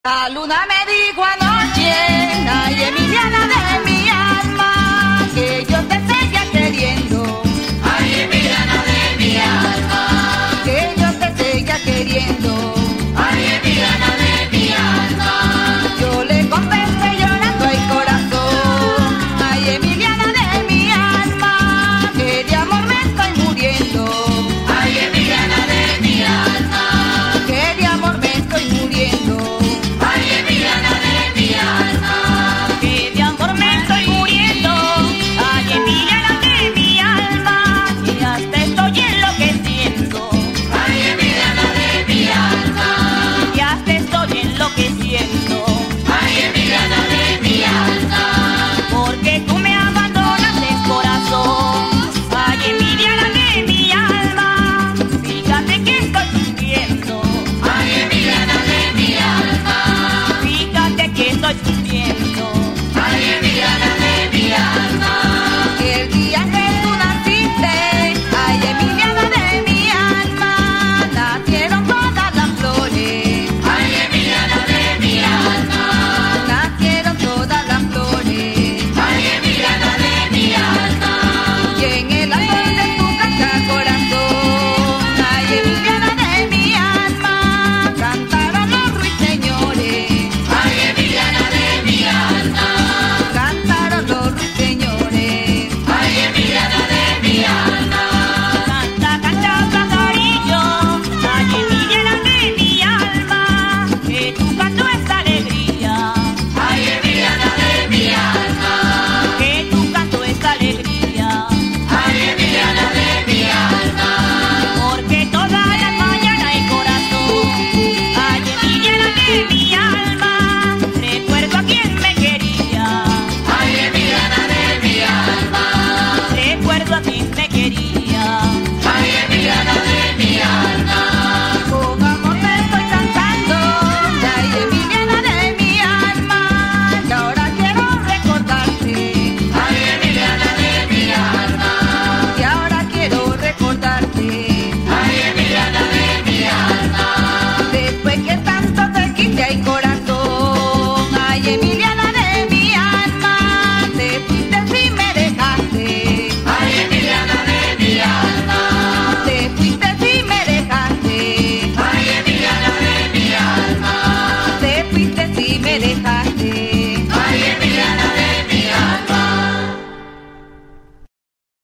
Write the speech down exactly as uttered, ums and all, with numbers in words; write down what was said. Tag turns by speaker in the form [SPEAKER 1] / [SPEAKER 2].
[SPEAKER 1] La luna me dijo anoche, ay Emiliana de mi alma, que yo te seguía queriendo.
[SPEAKER 2] Ay Emiliana de mi alma,
[SPEAKER 1] que yo te seguía queriendo.
[SPEAKER 2] Ay Emiliana de mi alma,
[SPEAKER 1] yo le confesé llorando al corazón. Ay Emiliana de mi alma, que de amor me estoy muriendo.
[SPEAKER 2] Ay Emiliana de mi alma,
[SPEAKER 1] que de amor me estoy muriendo.
[SPEAKER 2] Ay Emiliana de mi alma,
[SPEAKER 1] que de amor me estoy muriendo. Ay Emiliana de mi alma, y hasta estoy enloqueciendo.
[SPEAKER 2] Ay Emiliana de mi alma,
[SPEAKER 1] y hasta estoy enloqueciendo.
[SPEAKER 2] Ay Emiliana de mi alma,
[SPEAKER 1] Porque tú me abandonaste, corazón. Ay Emiliana de mi alma, fíjate que estoy sufriendo.
[SPEAKER 2] Ay Emiliana de mi alma,
[SPEAKER 1] Fíjate que estoy sufriendo.
[SPEAKER 2] Ay Emiliana de mi alma,
[SPEAKER 1] Que el día que tú naciste, ay Emiliana de mi alma, nacieron todas las flores.
[SPEAKER 2] Ay Emiliana de mi alma,
[SPEAKER 1] Nacieron todas las flores.
[SPEAKER 2] Ay Emiliana de mi alma,
[SPEAKER 1] Y en el árbol de tu casa, corazón, ay Emiliana de mi alma, cantaron los ruiseñores.
[SPEAKER 2] Ay Emiliana de mi alma,
[SPEAKER 1] Cantaron los ruiseñores.
[SPEAKER 2] Ay Emiliana de mi alma,
[SPEAKER 1] Canta, canta, pajarillo, ay Emiliana de mi alma, que tú cantas